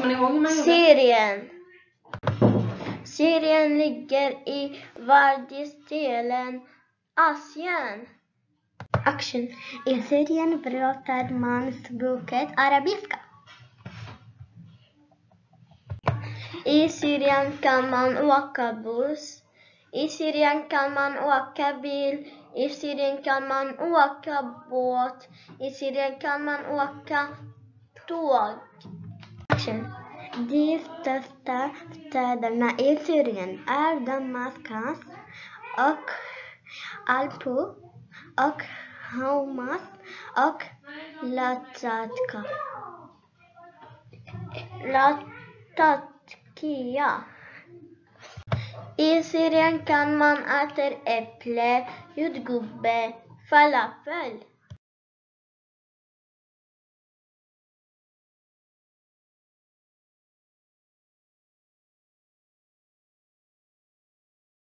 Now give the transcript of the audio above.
Kommer ni ihåg hur man gjorde? Syrien ligger i världsdelen Asien. Action. I Syrien pratar man språket arabiska. I Syrien kan man åka buss. I Syrien kan man åka bil. I Syrien kan man åka båt. I Syrien kan man åka tåg. Action. De största städerna i Syrien är Damaskus och Aleppo och Homs och Latakia. I Syrien kan man äta äpple, jordgubbe, falafel.